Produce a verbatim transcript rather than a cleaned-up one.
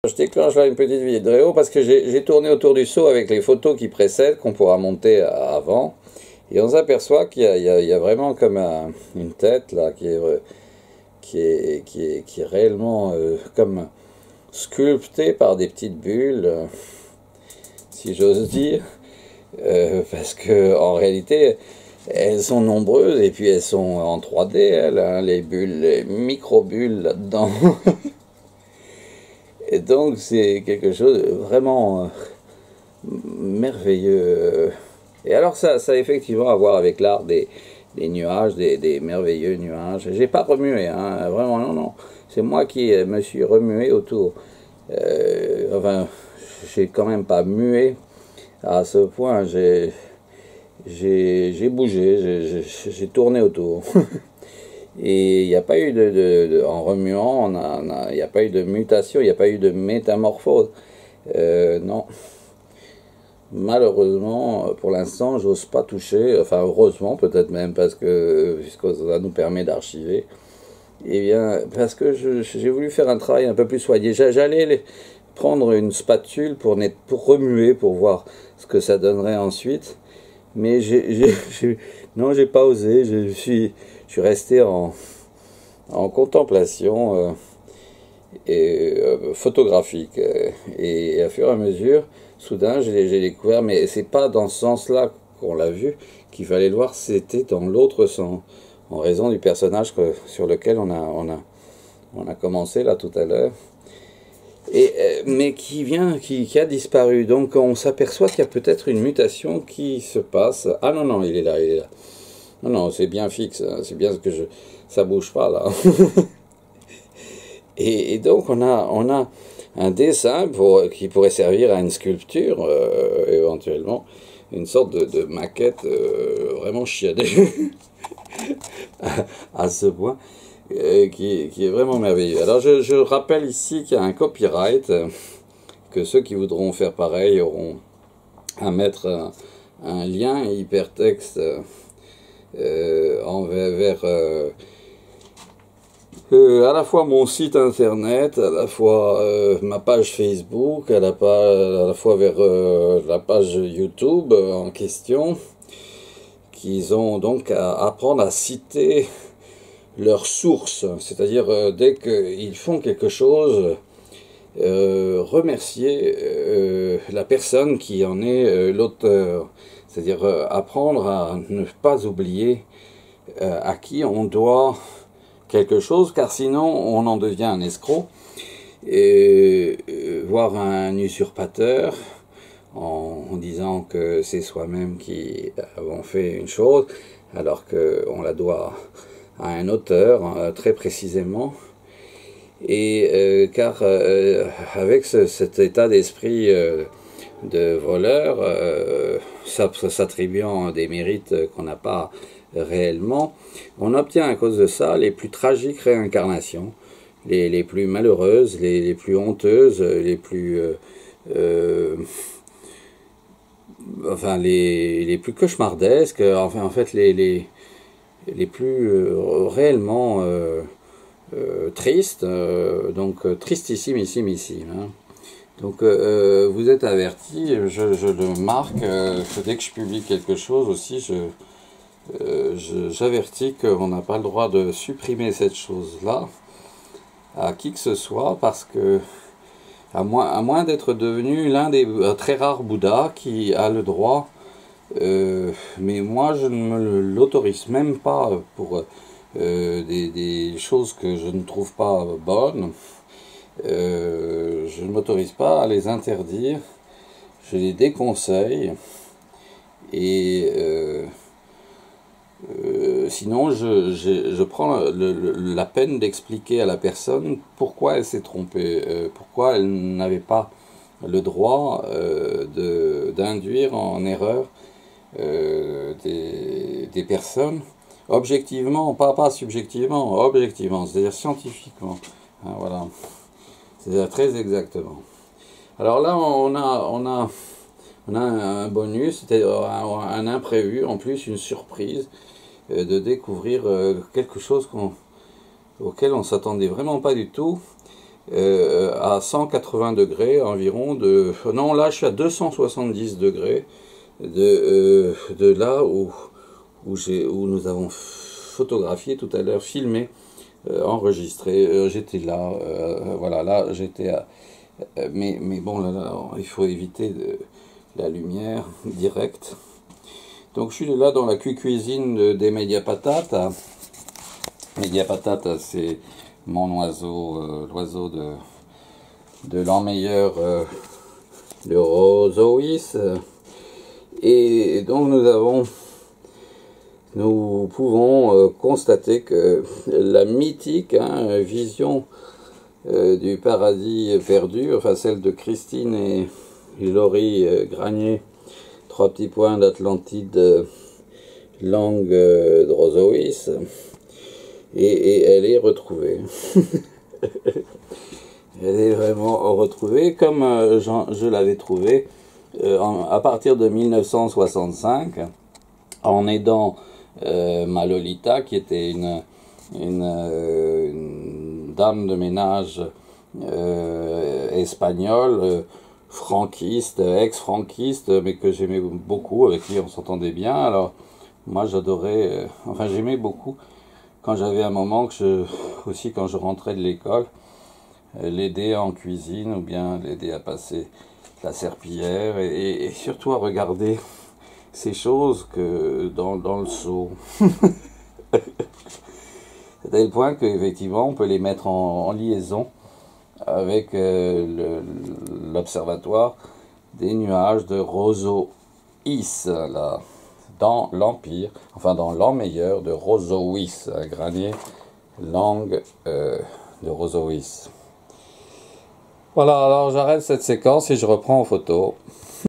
Je déclenche là une petite vidéo parce que j'ai tourné autour du seau avec les photos qui précèdent, qu'on pourra monter avant. Et on s'aperçoit qu'il y, y, y a vraiment comme un, une tête là qui est, qui est, qui est, qui est réellement euh, comme sculptée par des petites bulles, euh, si j'ose dire. Euh, parce que en réalité, elles sont nombreuses et puis elles sont en trois D, elles, hein, les bulles, les micro-bulles là-dedans. Et donc c'est quelque chose de vraiment euh, merveilleux. Et alors ça, ça a effectivement à voir avec l'art des, des nuages, des, des merveilleux nuages. J'ai pas remué, hein, vraiment, non, non. C'est moi qui me suis remué autour. Euh, enfin, j'ai quand même pas mué à ce point. J'ai j'ai bougé, j'ai tourné autour. Et il n'y a pas eu de, de, de en remuant, il n'y a, a pas eu de mutation, il n'y a pas eu de métamorphose. Euh, non. Malheureusement, pour l'instant, j'ose pas toucher, enfin heureusement peut-être même, parce que, puisque ça nous permet d'archiver. Eh bien, parce que j'ai voulu faire un travail un peu plus soigné. J'allais prendre une spatule pour, net, pour remuer, pour voir ce que ça donnerait ensuite. Mais j'ai, non, j'ai pas osé, je suis, je suis resté en, en contemplation euh, et, euh, photographique. Et, et à fur et à mesure, soudain, j'ai découvert, mais c'est pas dans ce sens-là qu'on l'a vu, qu'il fallait le voir, c'était dans l'autre sens, en raison du personnage que, sur lequel on a, on, a, on a commencé là tout à l'heure. Et, mais qui vient, qui, qui a disparu. Donc on s'aperçoit qu'il y a peut-être une mutation qui se passe. Ah non, non, il est là, il est là. Non, non, c'est bien fixe, hein, c'est bien ce que je... Ça bouge pas, là. et, et donc on a, on a un dessin pour, qui pourrait servir à une sculpture, euh, éventuellement. Une sorte de, de maquette euh, vraiment chiadée. à, à ce point. Qui, qui est vraiment merveilleux. Alors je, je rappelle ici qu'il y a un copyright, euh, que ceux qui voudront faire pareil auront à mettre un, un lien hypertexte euh, en, vers euh, euh, à la fois mon site internet, à la fois euh, ma page Facebook, à la, à la fois vers euh, la page YouTube en question, qu'ils ont donc à apprendre à citer leur source, c'est-à-dire euh, dès qu'ils font quelque chose, euh, remercier euh, la personne qui en est euh, l'auteur, c'est-à-dire euh, apprendre à ne pas oublier euh, à qui on doit quelque chose, car sinon on en devient un escroc, et euh, voire un usurpateur, en, en disant que c'est soi-même qui avons fait une chose, alors qu'on la doit à un auteur, euh, très précisément, et euh, car euh, avec ce, cet état d'esprit euh, de voleur, euh, s'attribuant des mérites qu'on n'a pas réellement, on obtient à cause de ça les plus tragiques réincarnations, les, les plus malheureuses, les, les plus honteuses, les plus... Euh, euh, enfin, les, les plus cauchemardesques, enfin, en fait, les... les les plus euh, réellement euh, euh, tristes, euh, donc euh, tristissimissimissimes. Hein. Donc euh, vous êtes avertis, je, je le marque, euh, que dès que je publie quelque chose aussi, je, euh, j'avertis qu'on n'a pas le droit de supprimer cette chose-là à qui que ce soit, parce que à moins, à moins d'être devenu l'un des euh, très rares Bouddhas qui a le droit. Euh, mais moi je ne me l'autorise même pas pour euh, des, des choses que je ne trouve pas bonnes. Euh, je ne m'autorise pas à les interdire, je les déconseille, et euh, euh, sinon je, je, je prends le, le, la peine d'expliquer à la personne pourquoi elle s'est trompée, euh, pourquoi elle n'avait pas le droit euh, d'induire en erreur Euh, des, des personnes, objectivement, pas, pas subjectivement, objectivement, c'est-à-dire scientifiquement, hein, voilà, c'est-à-dire très exactement. Alors là, on a, on a, on a un bonus, c'est-à-dire un, un imprévu, en plus une surprise, euh, de découvrir euh, quelque chose qu'on, auquel on s'attendait vraiment pas du tout, euh, à cent quatre-vingts degrés environ de... Non, là je suis à deux cent soixante-dix degrés de, euh, de là où, où, j'ai, où nous avons photographié tout à l'heure, filmé, euh, enregistré. Euh, j'étais là, euh, voilà, là j'étais à... Euh, mais, mais bon, là, là, il faut éviter de, la lumière directe. Donc je suis là dans la cuisine de, des Mediapatates. Mediapatates, c'est mon oiseau, euh, l'oiseau de, de l'emmeilleur euh, de Rosois. Et donc nous avons, nous pouvons euh, constater que la mythique hein, vision euh, du paradis perdu, enfin celle de Christine et Laurie euh, Granier, trois petits points d'Atlantide, euh, langue euh, de Rosois, et, et elle est retrouvée. Elle est vraiment retrouvée comme euh, je l'avais trouvée euh, en, à partir de mille neuf cent soixante-cinq, en aidant euh, ma Lolita, qui était une, une, euh, une dame de ménage euh, espagnole, euh, franquiste, ex-franquiste, mais que j'aimais beaucoup, avec qui on s'entendait bien. Alors moi j'adorais, euh, enfin j'aimais beaucoup quand j'avais un moment, que je, aussi quand je rentrais de l'école, l'aider en cuisine ou bien l'aider à passer la serpillière et, et surtout à regarder ces choses que dans, dans le seau. C'est à tel point qu'effectivement on peut les mettre en, en liaison avec euh, l'observatoire des nuages de Rosois, là, dans l'Empire, enfin dans l'emmeilleur de Rosois, à Granier, langue euh, de Rosois. Voilà, alors j'arrête cette séquence et je reprends en photo.